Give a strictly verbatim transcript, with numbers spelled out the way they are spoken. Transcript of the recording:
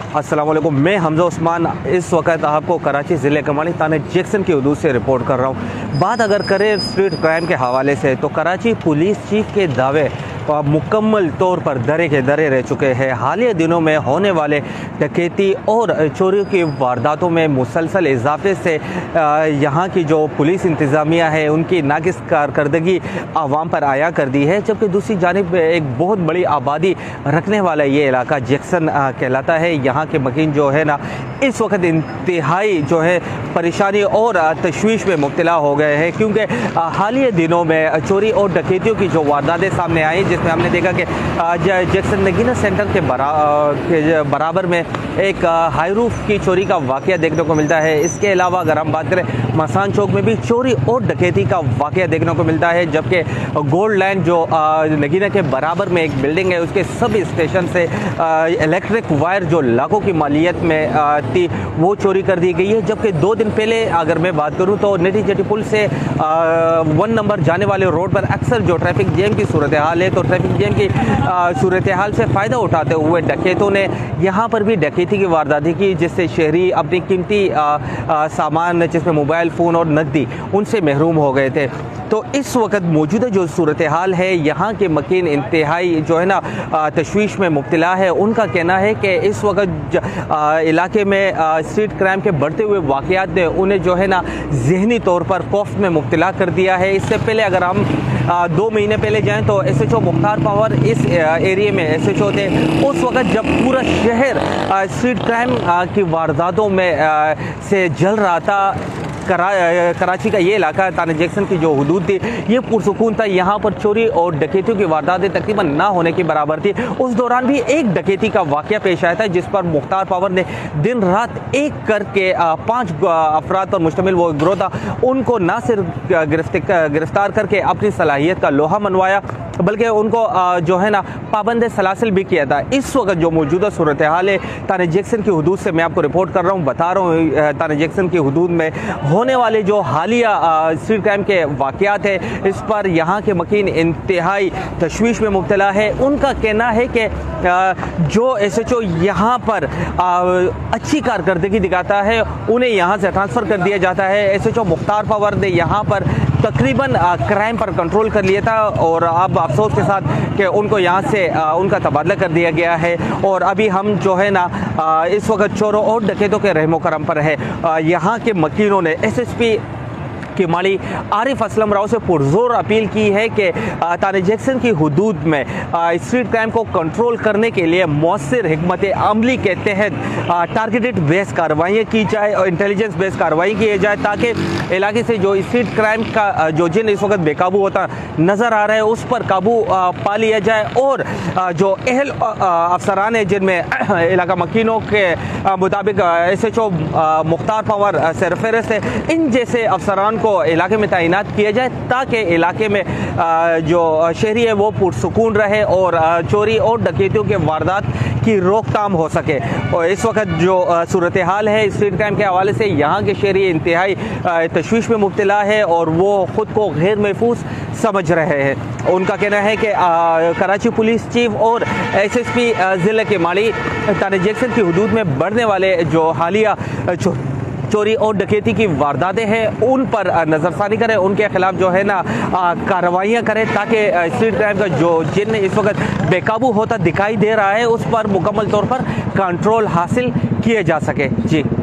अस्सलाम वालेकुम, मैं हमजा उस्मान इस वक्त आपको कराची ज़िले कमानी थाने जैक्सन की हदूद से रिपोर्ट कर रहा हूँ। बात अगर करें स्ट्रीट क्राइम के हवाले से तो कराची पुलिस चीफ के दावे मुकम्मल तौर पर दरे के दरे रह चुके हैं। हालिया दिनों में होने वाले डकैती और चोरियों की वारदातों में मुसलसल इजाफे से यहाँ की जो पुलिस इंतज़ामिया है उनकी नाकिस कारकर्दगी आवाम पर आया कर दी है। जबकि दूसरी जानिब एक बहुत बड़ी आबादी रखने वाला ये इलाका जैक्सन कहलाता है। यहाँ के मकीन जो है ना इस वक्त इंतहाई जो है परेशानी और तशवीश में मुब्तला हो गए हैं, क्योंकि हालिया दिनों में चोरी और डकैतियों की जो वारदातें सामने आई जिसमें हमने देखा कि जैक्सन नगीना सेंटर के, बरा, के बराबर में एक हाई रूफ की चोरी का वाकया देखने को मिलता है। इसके अलावा अगर हम बात करें मसान चौक में भी चोरी और डकैती का वाकया देखने को मिलता है। जबकि गोल्ड लैंड जो नगीना के बराबर में एक बिल्डिंग है उसके सब स्टेशन से इलेक्ट्रिक वायर जो लाखों की मालियत में थी वो चोरी कर दी गई है। जबकि दो दिन पहले अगर मैं बात करूं तो नेटी जेटी पुल से वन नंबर जाने वाले रोड पर अक्सर जो ट्रैफिक जैम की सूरत हाल है तो ट्रैफिक जैम की सूरत हाल से फ़ायदा उठाते हुए डकैतों ने यहाँ पर भी डकैती की वारदाती की, जिससे शहरी अपनी कीमती सामान जिसमें मोबाइल फ़ोन और नकदी उनसे महरूम हो गए थे। तो इस वक्त मौजूदा जो सूरत हाल है यहाँ के मकीन इंतहाई जो है ना तशवीश में मुब्तला है। उनका कहना है कि इस वक्त इलाके में स्ट्रीट क्राइम के बढ़ते हुए वाक़यात ने उन्हें जो है ना जहनी तौर पर खौफ में मुब्तला कर दिया है। इससे पहले अगर हम दो महीने पहले जाएं तो S H O Mukhtar Pawar इस एरिए में एस एच ओ थे। उस वक्त जब पूरा शहर स्ट्रीट क्राइम की वारदातों में से जल रहा था, करा, कराची का ये इलाका थाने जैक्सन की जो हदूद थी ये पुरसुकून था। यहाँ पर चोरी और डकैतियों की वारदातें तकरीबन ना होने के बराबर थी। उस दौरान भी एक डकैती का वाकया पेश आया था जिस पर मुख्तार पवार ने दिन रात एक करके पांच अफराद पर मुश्तमिल वो गिरोह था उनको ना सिर्फ गिरफ्तार करके अपनी सलाहियत का लोहा मनवाया बल्कि उनको जो है ना पाबंद सलासिल भी किया था। इस वक्त जो मौजूदा सूरत हाल है थाने जैक्सन की हदूद से मैं आपको रिपोर्ट कर रहा हूँ, बता रहा हूँ थाने जैक्सन की हदूद में होने वाले जो हालिया स्ट्रीट क्राइम के वाकयात है इस पर यहाँ के मकीन इंतहाई तशवीश में मुब्तला है। उनका कहना है कि जो एस एच ओ यहाँ पर अच्छी कारकर्दगी दिखाता है उन्हें यहाँ से ट्रांसफ़र कर दिया जाता है। S H O Mukhtar Pawar ने यहाँ पर तकरीबन क्राइम पर कंट्रोल कर लिया था और अब अफसोस के साथ कि उनको यहाँ से उनका तबादला कर दिया गया है। और अभी हम जो है ना इस वक्त चोरों और डकैतों के रहमो करम पर है। यहाँ के मकीनों ने एस एस पी की माली आरिफ असलम राव से पुरजोर अपील की है कि थाने जैक्सन की हदूद में स्ट्रीट क्राइम को कंट्रोल करने के लिए मौसर हिकमत अमली के तहत टारगेटेड बेस कार्रवाई की जाए और इंटेलिजेंस बेस कार्रवाई की जाए ताकि इलाके से जो स्ट्रीट क्राइम का जो जिन इस वक्त बेकाबू होता नज़र आ रहा है उस पर काबू पा लिया जाए। और जो अहल अफसरान है जिनमें इलाका मकीनों के मुताबिक S H O Mukhtar Pawar सरफहरिस्त है, इन जैसे अफसरान को इलाके में तैनात किया जाए ताकि इलाके में जो शहरी है वो पुरसुकून रहे और चोरी और डकैतियों के वारदात की रोकथाम हो सके। और इस वक्त जो सूरत हाल है स्ट्रीट क्राइम के हवाले से यहाँ के शहरी इंतहाई तशवीश में मुब्तला है और वो ख़ुद को गैर महफूज समझ रहे हैं। उनका कहना है कि कराची पुलिस चीफ और एस एस पी ज़िले के माली थाने जैक्सन की हदूद में बढ़ने वाले जो हालिया चोरी और डकैती की वारदातें हैं उन पर नज़रसानी करें, उनके खिलाफ जो है ना कार्रवाइयाँ करें ताकि स्ट्रीट क्राइम का जो जिन इस वक्त बेकाबू होता दिखाई दे रहा है उस पर मुकम्मल तौर पर कंट्रोल हासिल किए जा सके। जी।